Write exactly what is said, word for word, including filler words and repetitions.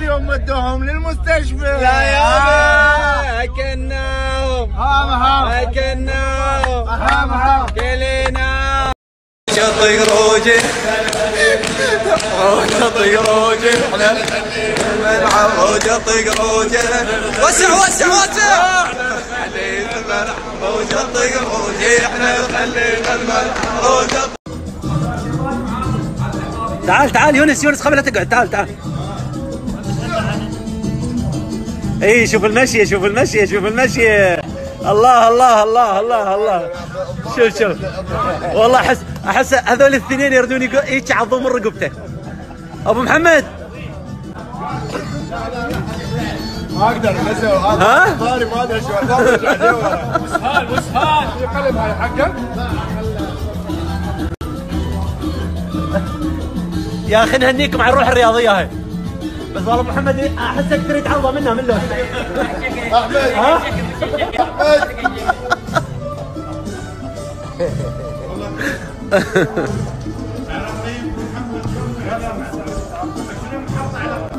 اليوم ودوهم للمستشفى. لا يا اكلناهم هام هام اكلناهم هام هام كلينا شطي روجي شطي روجي احنا الملعب وشطي روجي وسع وسع وسع خلي الملعب وشطي روجي احنا خلينا الملعب وشطي. تعال تعال يونس يونس قبل لا تقعد تعال تعال. اي شوف المشية شوف المشية شوف المشية. الله الله الله الله الله شوف شوف والله احس احس هذول الاثنين يردون يتعضوا من رقبته. ابو محمد ما اقدر نزل ها؟ طاري ما ادري شو وسهال وسهال في قلم هاي حقك. يا اخي نهنيكم على الروح الرياضية هاي. بس والله محمد احسك تريد تعضه منها من لون. احمد ها؟ احمد